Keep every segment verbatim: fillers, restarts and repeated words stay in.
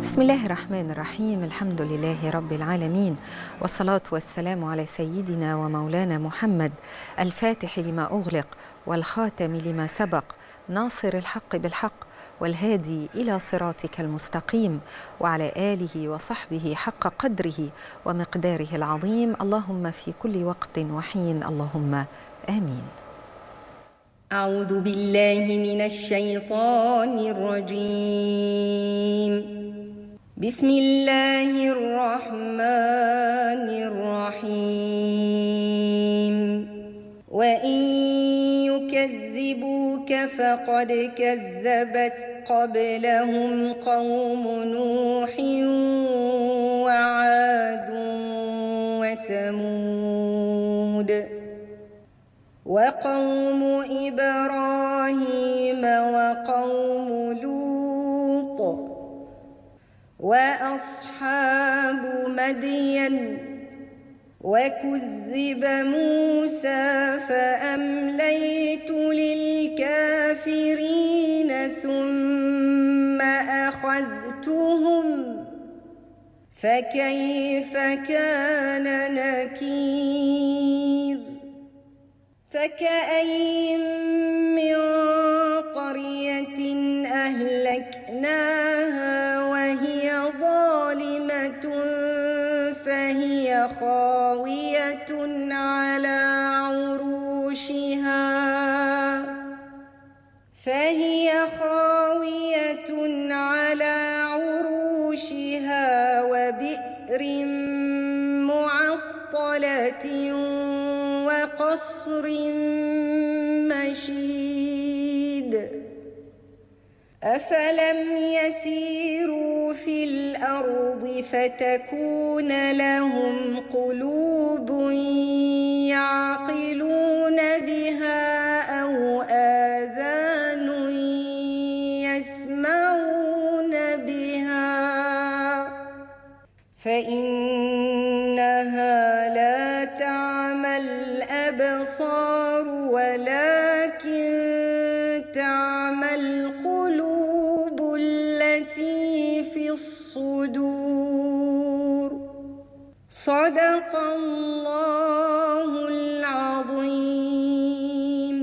بسم الله الرحمن الرحيم. الحمد لله رب العالمين، والصلاة والسلام على سيدنا ومولانا محمد الفاتح لما أغلق والخاتم لما سبق، ناصر الحق بالحق والهادي إلى صراطك المستقيم، وعلى آله وصحبه حق قدره ومقداره العظيم. اللهم في كل وقت وحين، اللهم آمين. أعوذ بالله من الشيطان الرجيم. بسم الله الرحمن الرحيم. وإن يكذبوك فقد كذبت قبلهم قوم نوح وعاد وثمود وقوم إبراهيم وقوم لوط وأصحاب مدين وكذب موسى فأمليت للكافرين ثم أخذتهم فكيف كان نكير. فكأين من قرية أهلكناها وهي ظالمة فهي خاوية على عروشها فهي خاوية على عروشها وبئر معطلة وقصر مشيد. أفلم يسيروا في الأرض فتكون لهم قلوب يعقلون بها أو آذان يسمعون بها فإنها لا تعمى الأبصار ولكن تعمى القلوب التي في الصدور. صدق الله العظيم.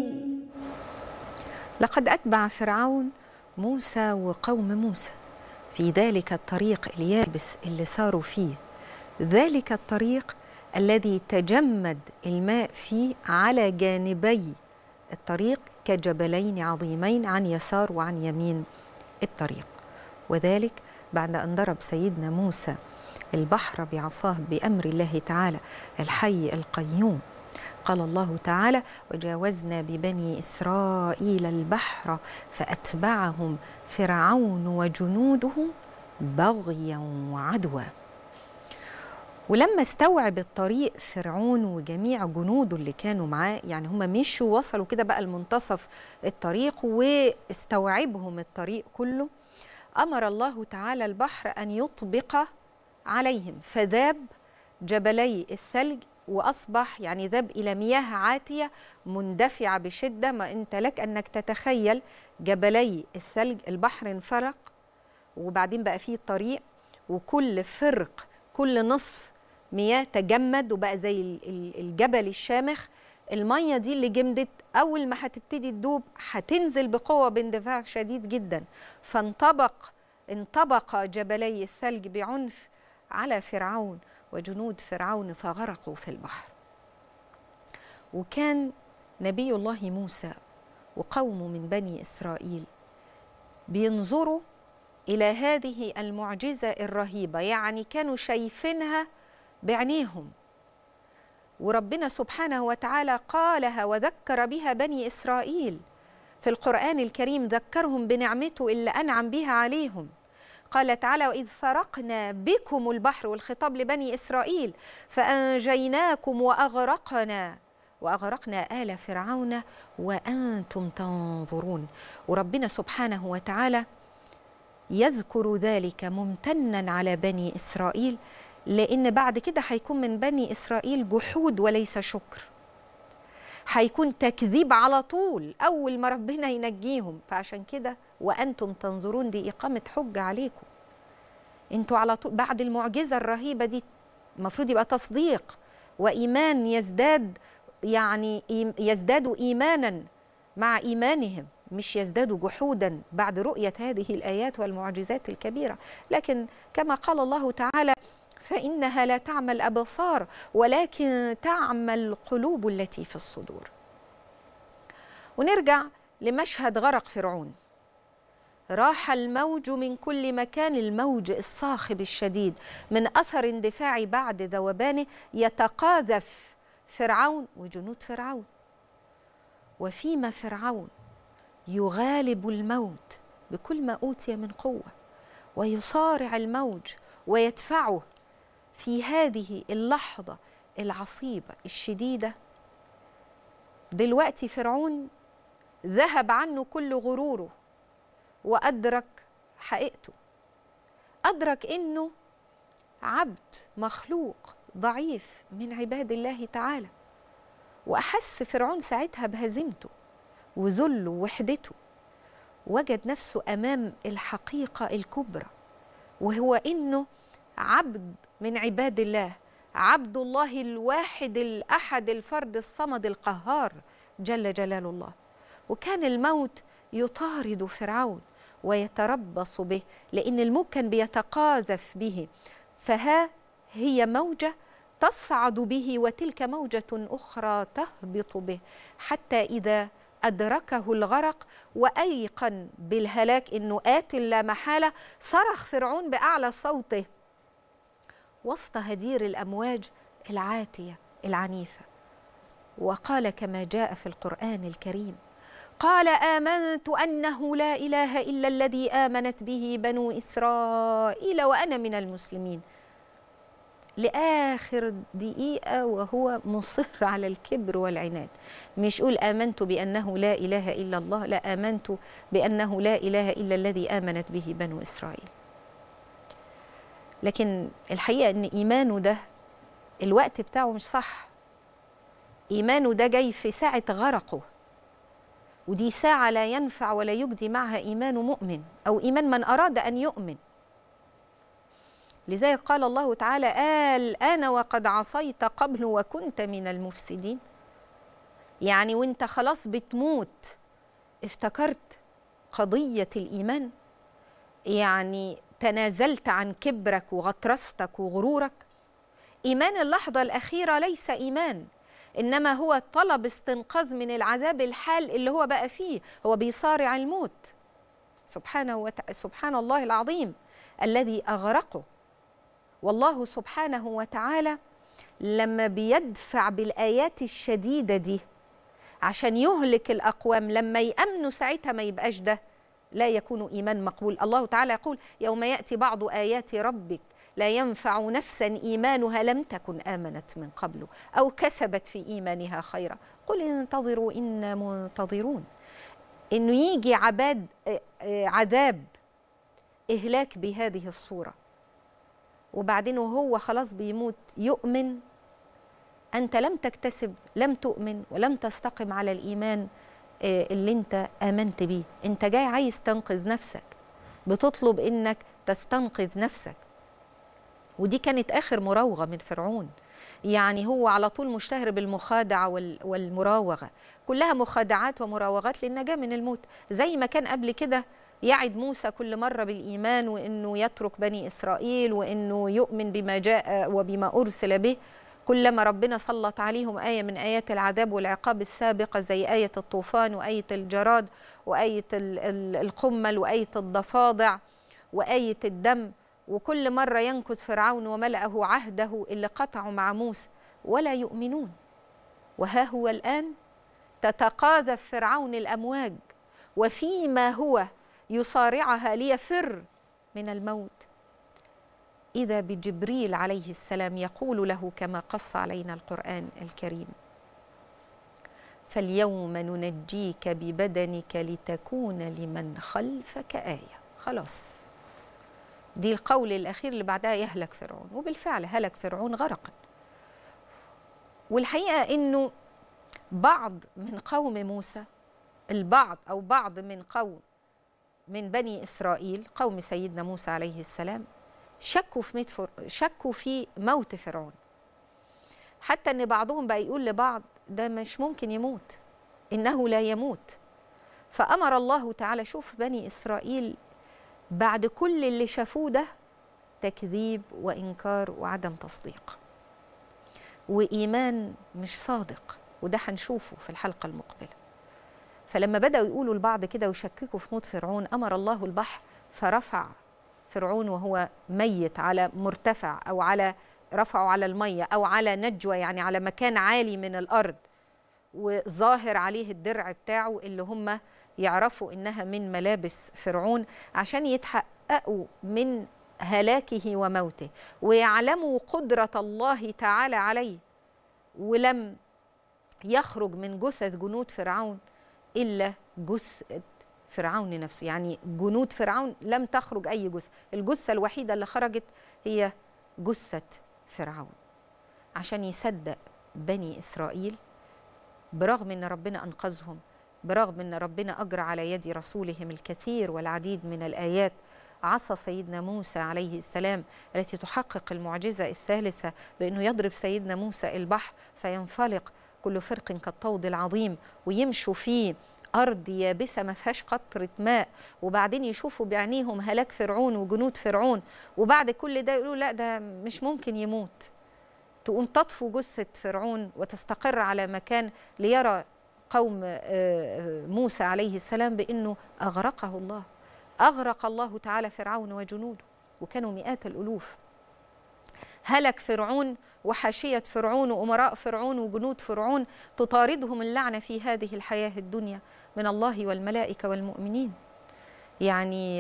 لقد أتبع فرعون موسى وقوم موسى في ذلك الطريق اليابس اللي صاروا فيه، ذلك الطريق الذي تجمد الماء فيه على جانبي الطريق كجبلين عظيمين عن يسار وعن يمين الطريق. وذلك بعد أن ضرب سيدنا موسى البحر بعصاه بأمر الله تعالى الحي القيوم. قال الله تعالى: وجاوزنا ببني إسرائيل البحر فأتبعهم فرعون وجنوده بغيا وعدوا. ولما استوعب الطريق فرعون وجميع جنوده اللي كانوا معاه، يعني هم مشوا وصلوا كده بقى لمنتصف الطريق واستوعبهم الطريق كله، أمر الله تعالى البحر أن يطبق عليهم فذاب جبلي الثلج وأصبح يعني ذاب إلى مياه عاتية مندفعة بشدة. ما أنت لك أنك تتخيل جبلي الثلج، البحر انفرق وبعدين بقى فيه الطريق، وكل فرق كل نصف مياه تجمد وبقى زي الجبل الشامخ. المية دي اللي جمدت أول ما هتبتدي تدوب هتنزل بقوة باندفاع شديد جدا، فانطبق انطبق جبلي الثلج بعنف على فرعون وجنود فرعون فغرقوا في البحر. وكان نبي الله موسى وقوم من بني إسرائيل بينظروا إلى هذه المعجزة الرهيبة، يعني كانوا شايفينها بعينيهم، وربنا سبحانه وتعالى قالها وذكر بها بني إسرائيل في القرآن الكريم، ذكرهم بنعمته اللي أنعم بها عليهم. قال تعالى: وإذ فرقنا بكم البحر، والخطاب لبني إسرائيل، فأنجيناكم وأغرقنا وأغرقنا آل فرعون وأنتم تنظرون. وربنا سبحانه وتعالى يذكر ذلك ممتنا على بني إسرائيل، لأن بعد كده هيكون من بني إسرائيل جحود وليس شكر. هيكون تكذيب على طول أول ما ربنا ينجيهم. فعشان كده وأنتم تنظرون دي إقامة حجة عليكم. انتوا على طول بعد المعجزة الرهيبة دي المفروض يبقى تصديق وإيمان يزداد، يعني يزدادوا إيمانا مع إيمانهم، مش يزدادوا جحودا بعد رؤية هذه الآيات والمعجزات الكبيرة. لكن كما قال الله تعالى فإنها لا تعمى الأبصار ولكن تعمى القلوب التي في الصدور. ونرجع لمشهد غرق فرعون. راح الموج من كل مكان، الموج الصاخب الشديد من أثر اندفاع بعد ذوبانه يتقاذف فرعون وجنود فرعون، وفيما فرعون يغالب الموت بكل ما أوتي من قوة ويصارع الموج ويدفعه في هذه اللحظة العصيبة الشديدة. دلوقتي فرعون ذهب عنه كل غروره وأدرك حقيقته، أدرك إنه عبد مخلوق ضعيف من عباد الله تعالى، وأحس فرعون ساعتها بهزيمته وذله ووحدته، وجد نفسه أمام الحقيقة الكبرى، وهو إنه عبد من عباد الله، عبد الله الواحد الأحد الفرد الصمد القهار جل جلال الله. وكان الموت يطارد فرعون ويتربص به، لأن الموج كان بيتقاذف به، فها هي موجة تصعد به وتلك موجة أخرى تهبط به، حتى إذا أدركه الغرق وأيقن بالهلاك إنه آت لا محالة، صرخ فرعون بأعلى صوته وسط هدير الأمواج العاتية العنيفة، وقال كما جاء في القرآن الكريم: قال آمنت أنه لا إله إلا الذي آمنت به بنو إسرائيل وأنا من المسلمين. لآخر دقيقة وهو مصر على الكبر والعناد، مش يقول آمنت بأنه لا إله إلا الله، لا، آمنت بأنه لا إله إلا الذي آمنت به بنو إسرائيل. لكن الحقيقة أن إيمانه ده الوقت بتاعه مش صح، إيمانه ده جاي في ساعة غرقه، ودي ساعة لا ينفع ولا يجدي معها إيمان مؤمن أو إيمان من أراد أن يؤمن. لذلك قال الله تعالى: الآن وقد عصيت قبل وكنت من المفسدين. يعني وانت خلاص بتموت افتكرت قضية الإيمان، يعني تنازلت عن كبرك وغطرستك وغرورك. إيمان اللحظة الأخيرة ليس إيمان، إنما هو طلب استنقاذ من العذاب الحال اللي هو بقى فيه، هو بيصارع الموت. سبحانه وتعالى، سبحان الله العظيم الذي أغرقه. والله سبحانه وتعالى لما بيدفع بالآيات الشديدة دي عشان يهلك الأقوام، لما يأمنوا ساعتها ما يبقاش ده، لا يكون إيمان مقبول. الله تعالى يقول: يوم يأتي بعض آيات ربك لا ينفع نفسا إيمانها لم تكن آمنت من قبل أو كسبت في إيمانها خيرا قل انتظروا إنا منتظرون. إنه يجي عباد عذاب إهلاك بهذه الصورة، وبعدين وهو خلاص بيموت يؤمن. أنت لم تكتسب، لم تؤمن ولم تستقم على الإيمان اللي أنت آمنت بيه. أنت جاي عايز تنقذ نفسك، بتطلب إنك تستنقذ نفسك. ودي كانت آخر مراوغة من فرعون، يعني هو على طول مشتهر بالمخادعة والمراوغة، كلها مخادعات ومراوغات للنجاة من الموت. زي ما كان قبل كده يعد موسى كل مرة بالإيمان وإنه يترك بني إسرائيل وإنه يؤمن بما جاء وبما أرسل به، كلما ربنا سلط عليهم آية من آيات العذاب والعقاب السابقة زي آية الطوفان وآية الجراد وآية القمل وآية الضفادع وآية الدم، وكل مرة ينكث فرعون وملأه عهده اللي قطعوا مع موسى ولا يؤمنون. وها هو الآن تتقاذف فرعون الأمواج، وفيما هو يصارعها ليفر من الموت إذا بجبريل عليه السلام يقول له كما قص علينا القرآن الكريم: فاليوم ننجيك ببدنك لتكون لمن خلفك آية. خلاص، دي القول الأخير اللي بعدها يهلك فرعون، وبالفعل هلك فرعون غرقا. والحقيقة إنه بعض من قوم موسى، البعض أو بعض من قوم من بني إسرائيل قوم سيدنا موسى عليه السلام، شكوا في شكوا في موت فرعون، حتى ان بعضهم بقى يقول لبعض ده مش ممكن يموت، انه لا يموت. فامر الله تعالى، شوف بني اسرائيل بعد كل اللي شافوه ده، تكذيب وانكار وعدم تصديق وايمان مش صادق، وده هنشوفه في الحلقه المقبله. فلما بداوا يقولوا لبعض كده ويشككوا في موت فرعون، امر الله البحر فرفع فرعون وهو ميت على مرتفع، او على رفعه على الميه، او على نجوى يعني على مكان عالي من الارض، وظاهر عليه الدرع بتاعه اللي هم يعرفوا انها من ملابس فرعون، عشان يتحققوا من هلاكه وموته ويعلموا قدرة الله تعالى عليه. ولم يخرج من جثث جنود فرعون إلا جثة فرعون نفسه، يعني جنود فرعون لم تخرج أي جثة، الجثة الوحيدة اللي خرجت هي جثة فرعون، عشان يصدق بني إسرائيل برغم أن ربنا أنقذهم، برغم أن ربنا أجرى على يد رسولهم الكثير والعديد من الآيات. عصا سيدنا موسى عليه السلام التي تحقق المعجزة الثالثة بأنه يضرب سيدنا موسى البحر فينفلق كل فرق كالطود العظيم، ويمشوا فيه أرض يابسة ما فيهاش قطرة ماء، وبعدين يشوفوا بعينيهم هلاك فرعون وجنود فرعون، وبعد كل ده يقولوا لا ده مش ممكن يموت. تقوم تطفو جثة فرعون وتستقر على مكان، ليرى قوم موسى عليه السلام بأنه أغرقه الله، أغرق الله تعالى فرعون وجنوده، وكانوا مئات الألوف. هلك فرعون وحاشية فرعون وأمراء فرعون وجنود فرعون، تطاردهم اللعنة في هذه الحياة الدنيا من الله والملائكة والمؤمنين. يعني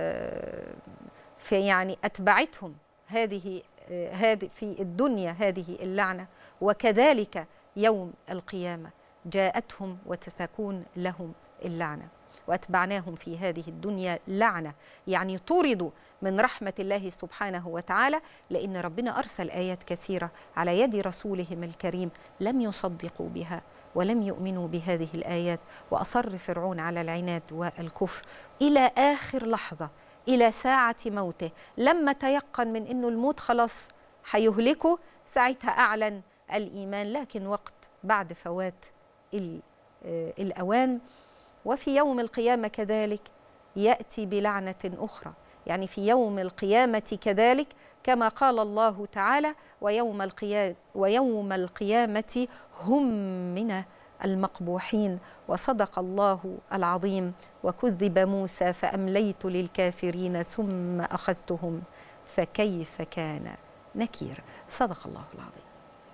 في يعني أتبعتهم هذه هذه في الدنيا هذه اللعنة، وكذلك يوم القيامة جاءتهم وتسكون لهم اللعنة، وأتبعناهم في هذه الدنيا لعنة، يعني طردوا من رحمة الله سبحانه وتعالى، لأن ربنا أرسل آيات كثيرة على يد رسولهم الكريم لم يصدقوا بها ولم يؤمنوا بهذه الآيات، وأصر فرعون على العناد والكفر إلى آخر لحظة، إلى ساعة موته. لما تيقن من أنه الموت خلاص هيهلكه، ساعتها أعلن الإيمان، لكن وقت بعد فوات الأوان. وفي يوم القيامة كذلك يأتي بلعنة أخرى، يعني في يوم القيامة كذلك كما قال الله تعالى ويوم القيامة, ويوم القيامة هم من المقبوحين، وصدق الله العظيم. وكذب موسى فأمليت للكافرين ثم أخذتهم فكيف كان نكير. صدق الله العظيم.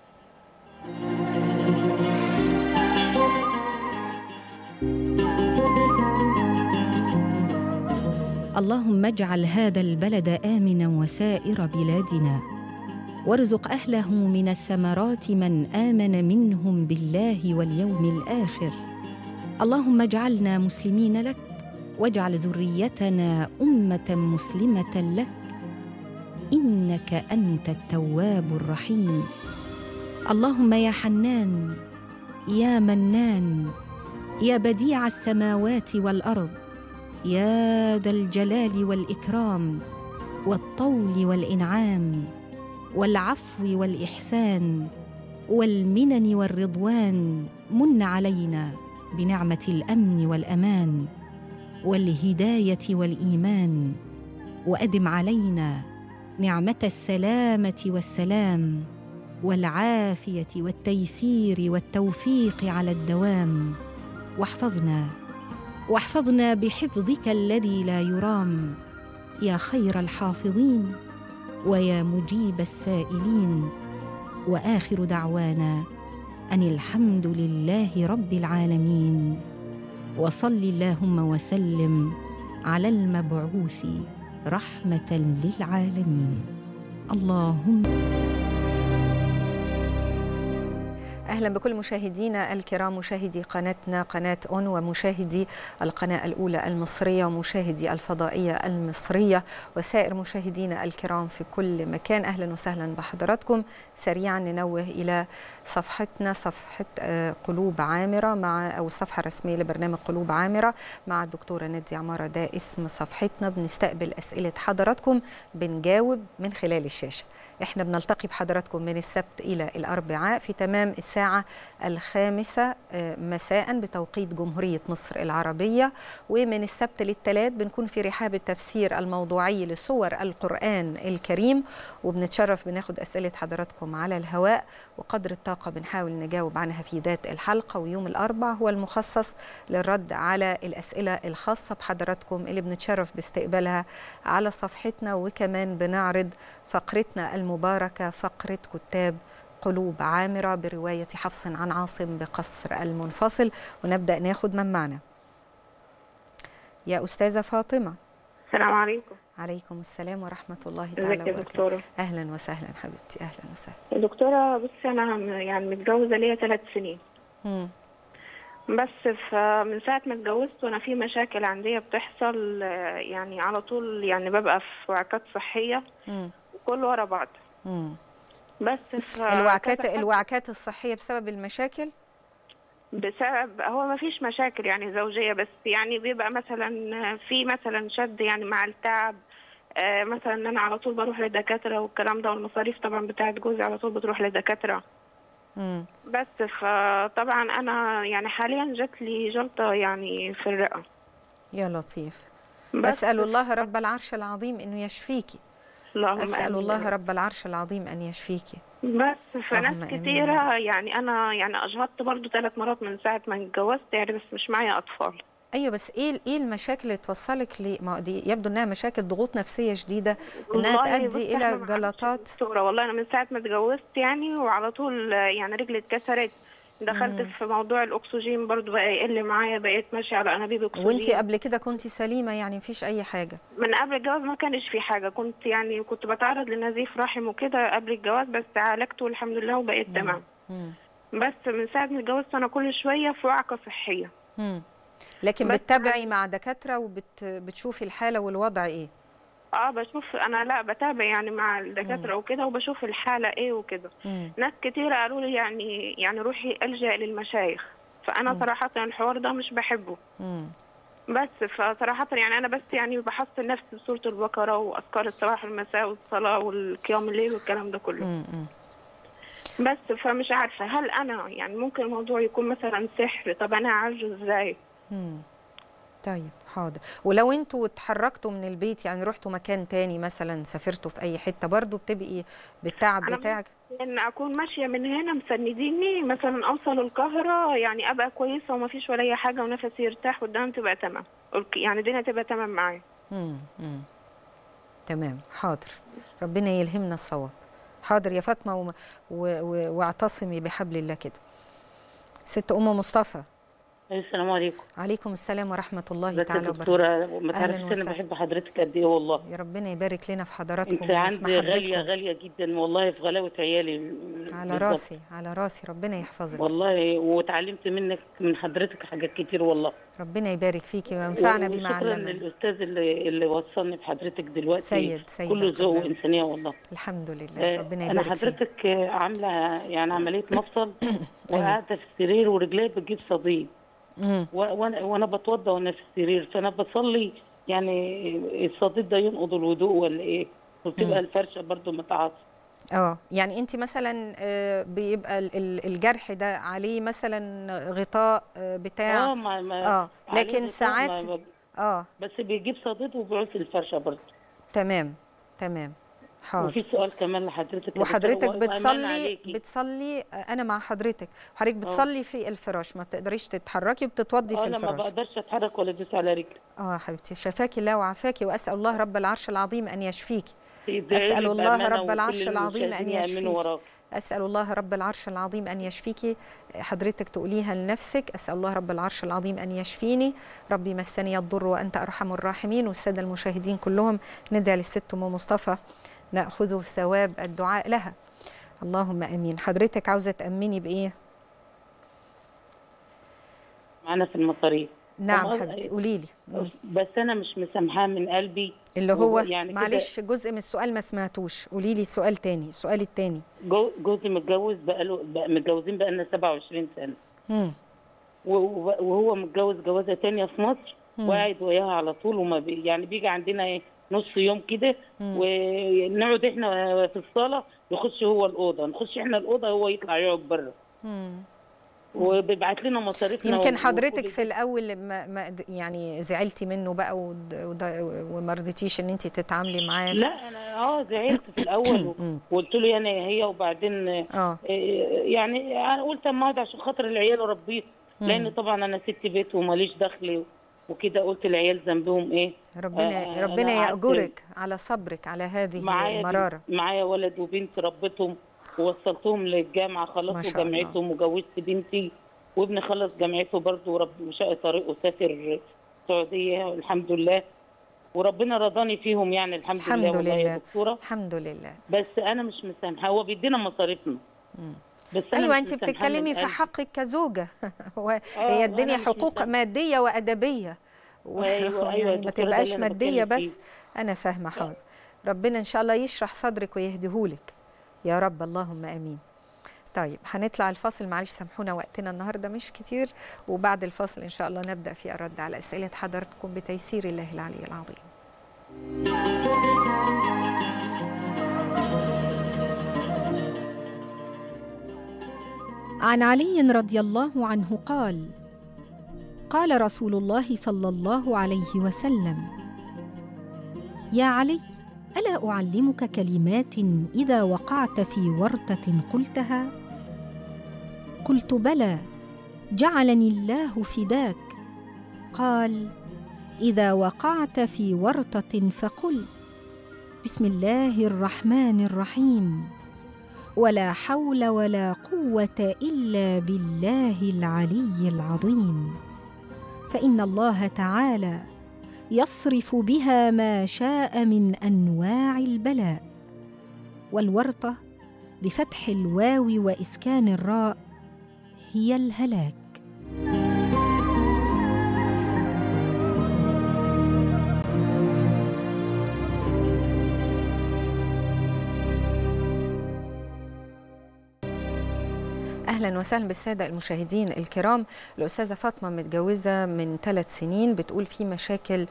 اللهم اجعل هذا البلد آمنا وسائر بلادنا، وارزق أهله من الثمرات من آمن منهم بالله واليوم الآخر. اللهم اجعلنا مسلمين لك، واجعل ذريتنا أمة مسلمة لك، إنك أنت التواب الرحيم. اللهم يا حنان يا منان يا بديع السماوات والأرض، يا ذا الجلال والإكرام والطول والإنعام والعفو والإحسان والمنن والرضوان، من علينا بنعمة الأمن والأمان والهداية والإيمان، وأدم علينا نعمة السلامة والسلام والعافية والتيسير والتوفيق على الدوام. واحفظنا واحفظنا بحفظك الذي لا يرام، يا خير الحافظين ويا مجيب السائلين. وآخر دعوانا أن الحمد لله رب العالمين، وصل اللهم وسلم على المبعوث رحمة للعالمين. اللهم أهلا بكل مشاهدينا الكرام، مشاهدي قناتنا قناة أون ومشاهدي القناة الأولى المصرية ومشاهدي الفضائية المصرية وسائر مشاهدينا الكرام في كل مكان. أهلا وسهلا بحضراتكم. سريعا ننوه إلى صفحتنا، صفحة قلوب عامرة مع أو الصفحة الرسمية لبرنامج قلوب عامرة مع الدكتورة نادية عمارة، ده اسم صفحتنا. بنستقبل أسئلة حضراتكم، بنجاوب من خلال الشاشة. احنا بنلتقي بحضراتكم من السبت إلى الأربعاء في تمام الساعة الخامسة مساء بتوقيت جمهورية مصر العربية، ومن السبت للثلاث بنكون في رحاب التفسير الموضوعي لسور القرآن الكريم، وبنتشرف بناخد أسئلة حضراتكم على الهواء وقدر الطاقة بنحاول نجاوب عنها في ذات الحلقة. ويوم الأربع هو المخصص للرد على الأسئلة الخاصة بحضراتكم اللي بنتشرف باستقبالها على صفحتنا، وكمان بنعرض فقرتنا المباركة فقرة كتاب قلوب عامرة برواية حفص عن عاصم بقصر المنفصل. ونبدأ ناخد من معنا. يا أستاذة فاطمة. السلام عليكم. عليكم السلام ورحمة الله تعالى وبركاته. أهلا وسهلا حبيبتي، أهلا وسهلا. دكتورة بصي، أنا يعني متجوزة ليا ثلاث سنين. مم. بس من ساعة ما اتجوزت وأنا في مشاكل عندي بتحصل، يعني على طول يعني ببقى في وعكات صحية مم. وكل ورا بعض. مم. بس في الوعكات الوعكات الصحية بسبب المشاكل؟ بسبب هو ما فيش مشاكل يعني زوجية، بس يعني بيبقى مثلا في مثلا شد يعني مع التعب، آه مثلا ان انا على طول بروح لدكاترة والكلام ده، والمصاريف طبعا بتاعت جوزي على طول بتروح لدكاترة. مم. بس فطبعا انا يعني حاليا جات لي جلطة يعني في الرئة. يا لطيف. أسأل الله رب العرش العظيم انه يشفيكي. اللهم أسأل الله رب العرش العظيم أن يشفيكي. بس فناس كتيرة يعني أنا يعني أجهضت برضو ثلاث مرات من ساعة ما اتجوزت يعني، بس مش معايا أطفال. أيوة، بس إيه إيه المشاكل اللي توصلك ل ما دي يبدو إنها مشاكل ضغوط نفسية شديدة إنها تؤدي إلى جلطات. دكتورة والله أنا من ساعة ما اتجوزت يعني وعلى طول يعني رجلي اتكسرت، دخلت مم. في موضوع الأكسجين برضو بقى يقل معايا، بقيت ماشية على أنابيب أكسجين. وأنتي قبل كده كنتي سليمة يعني مفيش أي حاجة؟ من قبل الجواز ما كانش في حاجة، كنت يعني كنت بتعرض لنزيف رحم وكده قبل الجواز، بس عالجته والحمد لله وبقيت مم. تمام. مم. بس من ساعة ما اتجوزت أنا كل شوية في وعكة صحية. مم. لكن بتتابعي مع دكاترة وبتشوفي الحالة والوضع إيه؟ اه بشوف انا لا بتابع يعني مع الدكاتره وكده، وبشوف الحاله ايه وكده. ناس كتير قالوا لي يعني يعني روحي الجا للمشايخ، فانا مم. صراحه الحوار ده مش بحبه. مم. بس فصراحه يعني انا بس يعني بحصن نفسي بسوره البقره واذكار الصباح والمساء والصلاه والقيام الليل والكلام ده كله. مم. بس فمش عارفه هل انا يعني ممكن الموضوع يكون مثلا سحر؟ طب انا اعالجه ازاي؟ مم. طيب حاضر. ولو انتوا اتحركتوا من البيت يعني رحتوا مكان تاني مثلا، سافرتوا في اي حته، برضو بتبقي بالتعب بتاعك؟ ان اكون ماشيه من هنا مسنديني مثلا اوصل القاهره يعني ابقى كويسه وما فيش ولا اي حاجه ونفسي يرتاح قدام تبقى تمام، يعني الدنيا تبقى تمام معايا. امم امم تمام حاضر. ربنا يلهمنا الصواب. حاضر يا فاطمه و... و... و... واعتصمي بحبل الله كده. ست ام مصطفى. السلام عليكم. عليكم السلام ورحمة الله تعالى وبركاته. دكتورة ما تعرفيش أنا بحب حضرتك قد إيه والله. يا ربنا يبارك لنا في حضراتكم. أنت عندي غالية غالية جدا والله، في غلاوة عيالي. على بالضبط. راسي على راسي، ربنا يحفظك والله، وتعلمت منك من حضرتك حاجات كتير والله. ربنا يبارك فيكي وينفعنا بما علمنا. شكرا للأستاذ اللي اللي وصلني بحضرتك دلوقتي. سيد سيد كله ذوق وإنسانية والله. الحمد لله. ربنا يبارك فيك. أنا حضرتك عاملة يعني عملية مفصل وقاعدة في السرير ورجلي بتجيب صديد. وانا وانا بتوضى وانا في السرير، فانا بصلي يعني الصديد ده ينقض الوضوء ولا ايه؟ وبتبقى الفرشه برضو متعاطفه. اه يعني انت مثلا بيبقى الجرح ده عليه مثلا غطاء بتاع اه ما ما اه لكن ساعات ما اه بس بيجيب صديد وبيعوز الفرشه برضو. تمام تمام حاضر. وفي سؤال كمان لحضرتك. وحضرتك بتصلي بتصلي انا مع حضرتك، حضرتك بتصلي في الفراش، ما بتقدريش تتحركي وبتتوضي في الفراش. انا ما بقدرش اتحرك ولا ادوس على رجلي. اه حبيبتي شفاكي الله وعافاكي، واسال الله رب العرش العظيم ان يشفيكي. اسال الله رب العرش العظيم ان يشفيكي. اسال الله رب العرش العظيم ان يشفيكي. حضرتك تقوليها لنفسك، اسال الله رب العرش العظيم ان يشفيني، ربي مسني الضر وانت ارحم الراحمين. والساده المشاهدين كلهم ندعي للست ام مصطفى ناخذ ثواب الدعاء لها. اللهم امين. حضرتك عاوزه تامني بايه؟ معانا في المصاريف. نعم حبيبتي قولي لي. بس انا مش مسامحاه من قلبي. اللي هو يعني معلش جزء من السؤال ما سمعتوش، قولي لي السؤال تاني. السؤال التاني، جوزي متجوز بقاله بقى متجوزين بقالنا سبعة وعشرين سنه. امم وهو متجوز جوازه تانية في مصر وقاعد وياها على طول، وما بي يعني بيجي عندنا ايه نص يوم كده ونقعد احنا في الصاله، يخش هو الاوضه، نخش احنا الاوضه، هو يطلع يقعد بره. امم وبيبعت لنا مصاريفنا. يمكن حضرتك في الاول ما, ما يعني زعلتي منه بقى وما رضيتيش ان انت تتعاملي معاه. لا انا اه زعلت في الاول وقلت له يعني هي، وبعدين اه يعني انا قلت اما اقعد عشان خاطر العيال اربيه، لان طبعا انا ست بيت وماليش دخل وكده. قلت العيال ذنبهم ايه؟ ربنا آه ربنا يأجرك على صبرك على هذه معايا المراره. معايا ولد وبنت ربيتهم ووصلتهم للجامعه، خلصوا جامعتهم وجوزت بنتي، وابني خلص جامعته برضه ورب وشق طريقه سافر السعوديه الحمد لله، وربنا رضاني فيهم يعني الحمد, الحمد لله. والله يا دكتوره الحمد لله. بس انا مش مسامحه، هو بيدينا مصاريفنا. بس أنا ايوه انت بتتكلمي في حقك كزوجه. هي الدنيا حقوق ماديه وادبيه. ايوه ايوه يعني ما تبقاش ماديه بس. انا فاهمه. حاضر. ربنا ان شاء الله يشرح صدرك ويهديهولك يا رب، اللهم امين. طيب هنطلع الفاصل، معلش سامحونا وقتنا النهارده مش كتير، وبعد الفاصل ان شاء الله نبدا في الرد على اسئله حضراتكم بتيسير الله العلي العظيم. عن علي رضي الله عنه قال: قال رسول الله صلى الله عليه وسلم: يا علي، ألا أعلمك كلمات إذا وقعت في ورطة قلتها؟ قلت: بلى، جعلني الله فداك. قال: إذا وقعت في ورطة فقل: بسم الله الرحمن الرحيم، ولا حول ولا قوة إلا بالله العلي العظيم، فإن الله تعالى يصرف بها ما شاء من أنواع البلاء. والورطة بفتح الواو وإسكان الراء هي الهلاك. أهلا وسهلا بالسادة المشاهدين الكرام. الأستاذة فاطمة متجوزة من ثلاث سنين، بتقول في مشاكل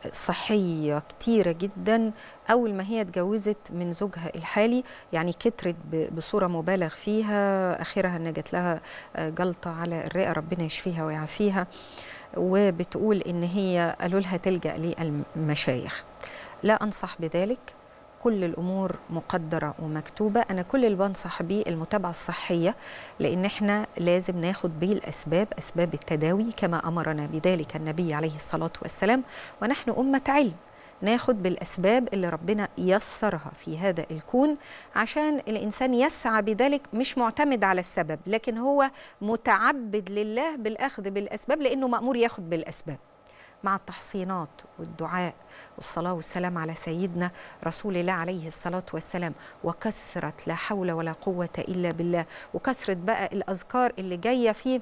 صحية كتيرة جدا أول ما هي اتجوزت من زوجها الحالي، يعني كترت بصورة مبالغ فيها، آخرها أن جات لها جلطة على الرئة، ربنا يشفيها ويعافيها. وبتقول إن هي قالوا لها تلجأ للمشايخ. لا أنصح بذلك، كل الأمور مقدرة ومكتوبة. أنا كل اللي بنصح بيه المتابعة الصحية، لأن احنا لازم ناخد بالأسباب، أسباب التداوي كما أمرنا بذلك النبي عليه الصلاة والسلام، ونحن أمة علم، ناخد بالأسباب اللي ربنا يسرها في هذا الكون، عشان الإنسان يسعى بذلك، مش معتمد على السبب، لكن هو متعبد لله بالأخذ بالأسباب، لأنه مأمور ياخد بالأسباب، مع التحصينات والدعاء والصلاة والسلام على سيدنا رسول الله عليه الصلاة والسلام، وكثرة لا حول ولا قوة إلا بالله، وكثرة بقى الأذكار اللي جاية في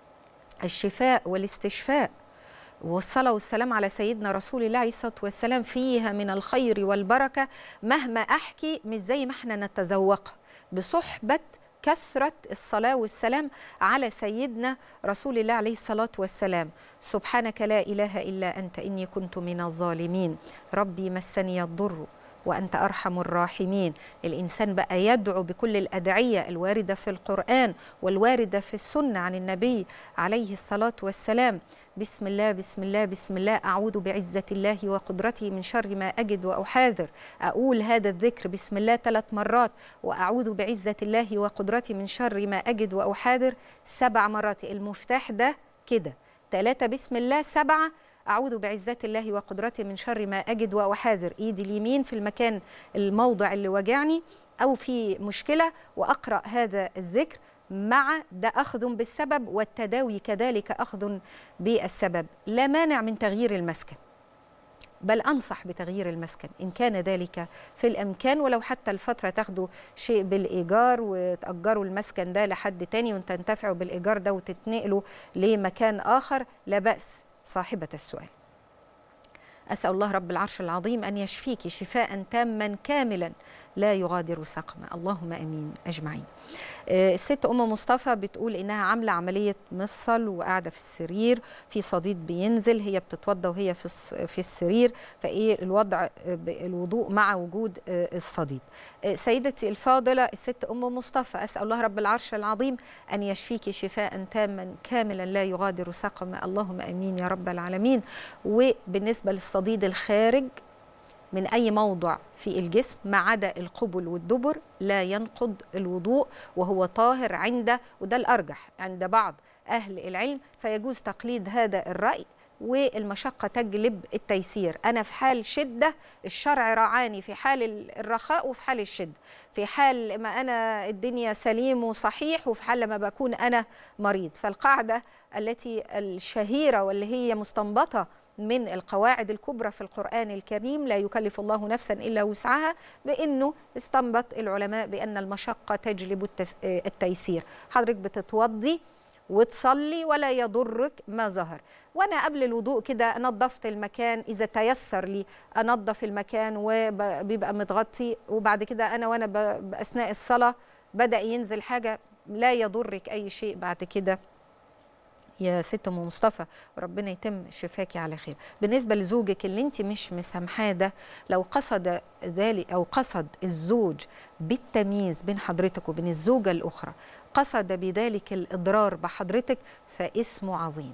الشفاء والاستشفاء، والصلاة والسلام على سيدنا رسول الله عليه الصلاة والسلام فيها من الخير والبركة مهما أحكي، مش زي ما احنا نتذوقها، بصحبة كثرة الصلاة والسلام على سيدنا رسول الله عليه الصلاة والسلام. سبحانك لا إله إلا أنت إني كنت من الظالمين، ربي مسني الضر وأنت أرحم الراحمين. الإنسان بقى يدعو بكل الأدعية الواردة في القرآن والواردة في السنة عن النبي عليه الصلاة والسلام. بسم الله بسم الله بسم الله، أعوذ بعزة الله وقدرته من شر ما أجد وأحاذر. أقول هذا الذكر بسم الله ثلاث مرات، وأعوذ بعزة الله وقدرته من شر ما أجد وأحاذر سبع مرات. المفتاح ده كده، ثلاثة بسم الله، سبعة أعوذ بعزة الله وقدرته من شر ما أجد وأحاذر. إيدي اليمين في المكان الموضع اللي وجعني أو في مشكلة، وأقرأ هذا الذكر، مع ده أخذ بالسبب، والتداوي كذلك أخذ بالسبب. لا مانع من تغيير المسكن، بل أنصح بتغيير المسكن إن كان ذلك في الإمكان، ولو حتى الفترة تاخدوا شيء بالإيجار وتأجروا المسكن ده لحد تاني وتنتفعوا بالإيجار ده وتتنقلوا لمكان آخر، لا بأس. صاحبة السؤال: أسأل الله رب العرش العظيم أن يشفيك شفاء تاما كاملا لا يغادر سقما، اللهم امين اجمعين. الست ام مصطفى بتقول انها عامله عمليه مفصل وقاعده في السرير، في صديد بينزل، هي بتتوضى وهي في في السرير، فايه الوضع الوضوء مع وجود الصديد. سيدتي الفاضله الست ام مصطفى، اسال الله رب العرش العظيم ان يشفيك شفاء تاما كاملا لا يغادر سقما، اللهم امين يا رب العالمين. وبالنسبه للصديد الخارج من أي موضع في الجسم ما عدا القبل والدبر لا ينقض الوضوء وهو طاهر عند، وده الأرجح عند بعض أهل العلم، فيجوز تقليد هذا الرأي، والمشقة تجلب التيسير. أنا في حال شدة الشرع رعاني في حال الرخاء وفي حال الشدة، في حال ما أنا الدنيا سليم وصحيح وفي حال ما بكون أنا مريض. فالقاعدة التي الشهيرة واللي هي مستنبطة من القواعد الكبرى في القرآن الكريم، لا يكلف الله نفسا إلا وسعها، بأنه استنبط العلماء بأن المشقة تجلب التيسير. حضرتك بتتوضي وتصلي ولا يضرك ما ظهر، وأنا قبل الوضوء كده نظفت المكان، إذا تيسر لي أنظف المكان وبيبقى متغطي، وبعد كده أنا وأنا بأثناء الصلاة بدأ ينزل حاجة، لا يضرك أي شيء بعد كده يا ست ام مصطفى، وربنا يتم شفاكي على خير. بالنسبه لزوجك اللي انت مش مسامحاه ده، لو قصد ذلك او قصد الزوج بالتمييز بين حضرتك وبين الزوجه الاخرى، قصد بذلك الاضرار بحضرتك، فاسمه عظيم،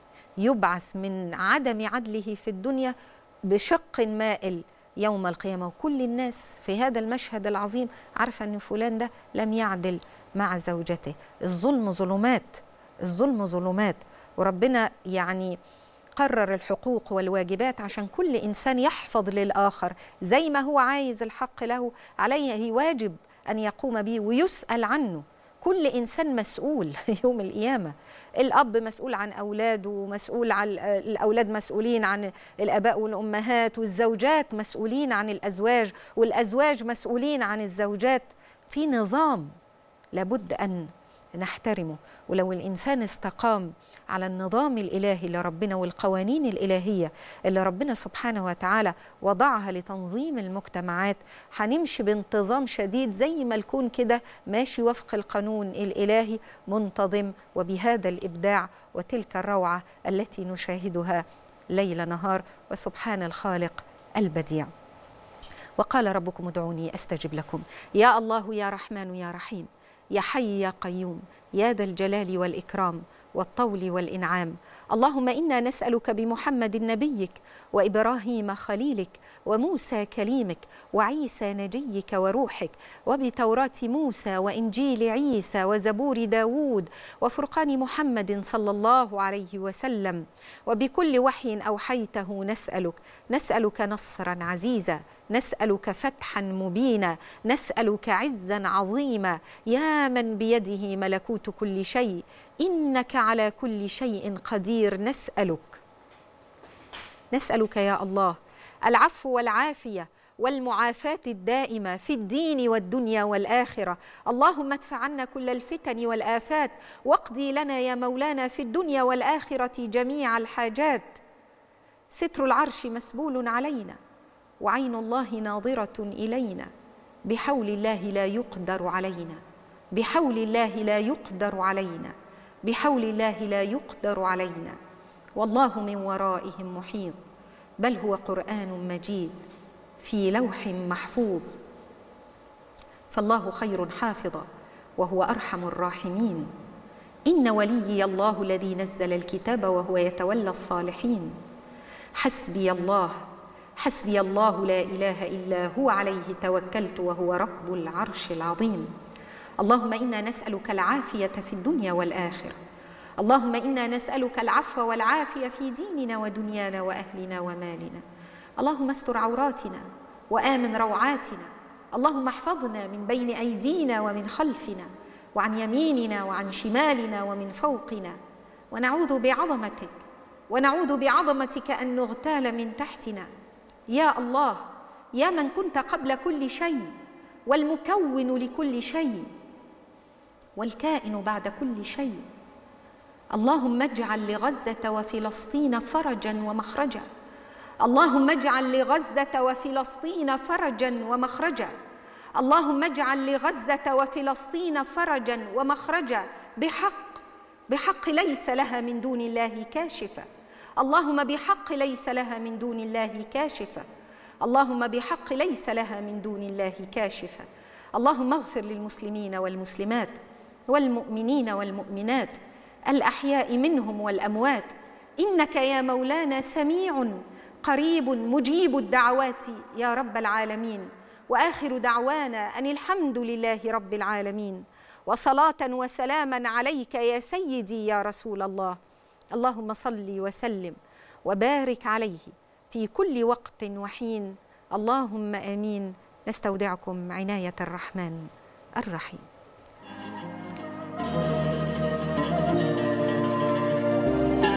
يبعث من عدم عدله في الدنيا بشق مائل يوم القيامه، وكل الناس في هذا المشهد العظيم عارفه ان فلان ده لم يعدل مع زوجته. الظلم ظلمات، الظلم ظلمات، وربنا يعني قرر الحقوق والواجبات عشان كل إنسان يحفظ للآخر زي ما هو عايز الحق له، عليه واجب أن يقوم به ويسأل عنه. كل إنسان مسؤول يوم القيامة، الأب مسؤول عن أولاده، ومسؤول عن الأولاد، مسؤولين عن الآباء والأمهات، والزوجات مسؤولين عن الأزواج، والأزواج مسؤولين عن الزوجات. في نظام لابد أن نحترمه، ولو الإنسان استقام على النظام الإلهي لربنا والقوانين الإلهية اللي ربنا سبحانه وتعالى وضعها لتنظيم المجتمعات، هنمشي بانتظام شديد زي ما الكون كده ماشي وفق القانون الإلهي منتظم، وبهذا الإبداع وتلك الروعة التي نشاهدها ليل نهار. وسبحان الخالق البديع. وقال ربكم ادعوني أستجب لكم، يا الله يا رحمن يا رحيم يا حي يا قيوم يا ذا الجلال والإكرام والطول والإنعام. اللهم إنا نسألك بمحمد نبيك وإبراهيم خليلك وموسى كليمك وعيسى نجيك وروحك وبتوراة موسى وإنجيل عيسى وزبور داود وفرقان محمد صلى الله عليه وسلم، وبكل وحي أوحيته نسألك نسألك نصرا عزيزا، نسألك فتحا مبينا، نسألك عزا عظيما، يا من بيده ملكوت كل شيء، إنك على كل شيء قدير. نسألك نسألك يا الله العفو والعافية والمعافاة الدائمة في الدين والدنيا والآخرة. اللهم ادفع عنا كل الفتن والآفات، واقضي لنا يا مولانا في الدنيا والآخرة جميع الحاجات. ستر العرش مسبول علينا، وعين الله ناظرة إلينا، بحول الله لا يقدر علينا، بحول الله لا يقدر علينا، بحول الله لا يقدر علينا. والله من ورائهم محيط، بل هو قرآن مجيد في لوح محفوظ، فالله خير حافظا وهو أرحم الراحمين. إن وليي الله الذي نزل الكتاب وهو يتولى الصالحين. حسبي الله حسبي الله لا إله إلا هو عليه توكلت وهو رب العرش العظيم. اللهم إنا نسألك العافية في الدنيا والآخرة. اللهم إنا نسألك العفو والعافية في ديننا ودنيانا وأهلنا ومالنا. اللهم استر عوراتنا وآمن روعاتنا. اللهم احفظنا من بين أيدينا ومن خلفنا وعن يميننا وعن شمالنا ومن فوقنا، ونعوذ بعظمتك ونعوذ بعظمتك أن نغتال من تحتنا يا الله يا من كنت قبل كل شيء والمكون لكل شيء والكائن بعد كل شيء، اللهم اجعل لغزة وفلسطين فرجا ومخرجا، اللهم اجعل لغزة وفلسطين فرجا ومخرجا، اللهم اجعل لغزة وفلسطين فرجا ومخرجا بحق بحق ليس لها من دون الله كاشفة، اللهم بحق ليس لها من دون الله كاشفة، اللهم بحق ليس لها من دون الله كاشفة. اللهم اغفر للمسلمين والمسلمات والمؤمنين والمؤمنات الأحياء منهم والأموات، إنك يا مولانا سميع قريب مجيب الدعوات يا رب العالمين. وآخر دعوانا أن الحمد لله رب العالمين، وصلاة وسلاما عليك يا سيدي يا رسول الله. اللهم صل وسلم وبارك عليه في كل وقت وحين، اللهم آمين. نستودعكم عناية الرحمن الرحيم.